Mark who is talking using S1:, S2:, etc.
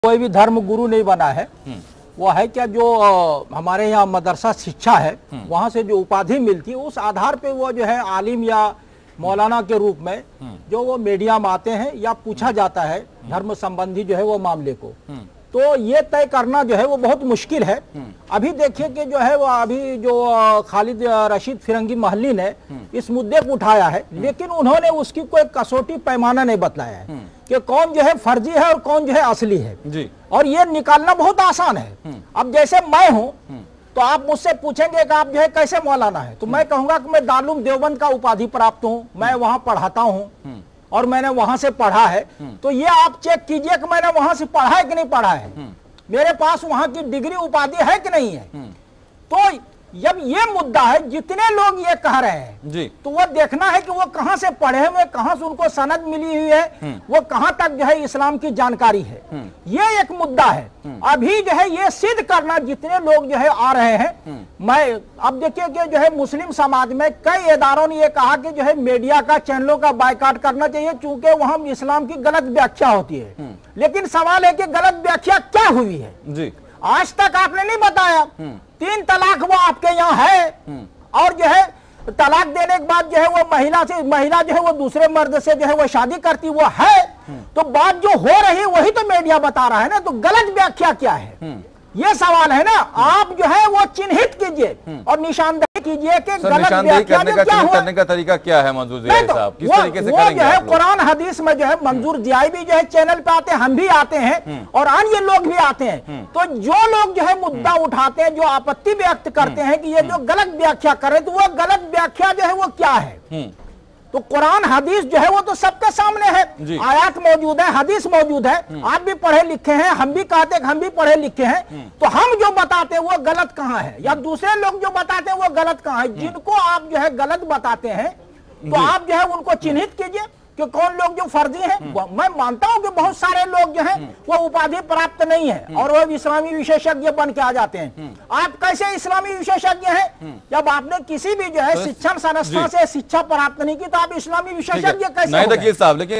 S1: कोई भी धर्म गुरु नहीं बना है। वो है क्या, जो हमारे यहाँ मदरसा शिक्षा है वहाँ से जो उपाधि मिलती है उस आधार पे वो जो है आलिम या मौलाना के रूप में जो वो मीडिया में आते हैं या पूछा जाता है धर्म संबंधी जो है वो मामले को, तो ये तय करना जो है वो बहुत मुश्किल है। अभी देखिए कि जो है वो अभी जो खालिद रशीद फिरंगी महली ने इस मुद्दे को उठाया है, लेकिन उन्होंने उसकी कोई कसौटी पैमाना नहीं बतलाया है कि कौन जो है फर्जी है और कौन जो है असली है जी। और ये निकालना बहुत आसान है। अब जैसे मैं हूँ तो आप मुझसे पूछेंगे कि आप जो है कैसे मौलाना है, तो मैं कहूंगा कि मैं दारुल देवबंद का उपाधि प्राप्त हूँ, मैं वहां पढ़ाता हूँ और मैंने वहां से पढ़ा है। तो ये आप चेक कीजिए कि मैंने वहां से पढ़ा है कि नहीं पढ़ा है, मेरे पास वहां की डिग्री उपाधि है कि नहीं है। तो जब ये मुद्दा है, जितने लोग ये कह रहे हैं जी, तो वो देखना है कि वो कहां से पढ़े हुए, कहां से उनको सनद मिली हुई है, वो कहां तक जो है इस्लाम की जानकारी है, ये एक मुद्दा है। अभी जो है ये सिद्ध करना, जितने लोग जो है आ रहे हैं, मैं अब देखिए कि जो है मुस्लिम समाज में कई इदारों ने ये कहा कि जो है मीडिया का, चैनलों का बायकॉट करना चाहिए क्योंकि वहां इस्लाम की गलत व्याख्या होती है। लेकिन सवाल है कि गलत व्याख्या क्या हुई है जी, आज तक आपने नहीं बताया। 3 तलाक वो आपके यहाँ है, और जो है तलाक देने के बाद जो है वो महिला जो है वो दूसरे मर्द से जो है वो शादी करती वो है। तो बात जो हो रही है वही तो मीडिया बता रहा है ना, तो गलत व्याख्या क्या है, ये सवाल है ना। आप जो है वो चिन्हित कीजिए और निशानदेही कीजिए कि गलत व्याख्या
S2: करने का तरीका क्या है मंजूर जियाई साहब, किस तरीके से करेंगे?
S1: जो है कुरान हदीस में जो है मंजूर जियाई भी जो है चैनल पे आते हैं, हम भी आते हैं और अन्य लोग भी आते हैं। तो जो लोग जो है मुद्दा उठाते हैं, जो आपत्ति व्यक्त करते हैं कि ये जो गलत व्याख्या कर रहे हैं, तो वो गलत व्याख्या जो है वो क्या है। तो कुरान हदीस जो है वो तो सबके सामने है, आयत मौजूद है, हदीस मौजूद है, आप भी पढ़े लिखे हैं, हम भी कहते हैं हम भी पढ़े लिखे हैं। तो हम जो बताते हैं वो गलत कहाँ है, या दूसरे लोग जो बताते हैं वो गलत कहाँ है। जिनको आप जो है गलत बताते हैं तो आप जो है उनको चिन्हित कीजिए कि कौन लोग जो फर्जी हैं। मैं मानता हूं कि बहुत सारे लोग जो हैं वो उपाधि प्राप्त नहीं है और वो इस्लामी विशेषज्ञ बन के आ जाते हैं। आप कैसे इस्लामी विशेषज्ञ हैं? जब आपने किसी भी जो है शिक्षण संस्था से शिक्षा प्राप्त नहीं की तो आप इस्लामी विशेषज्ञ कैसे?
S2: नहीं, देखिए साहब, लेकिन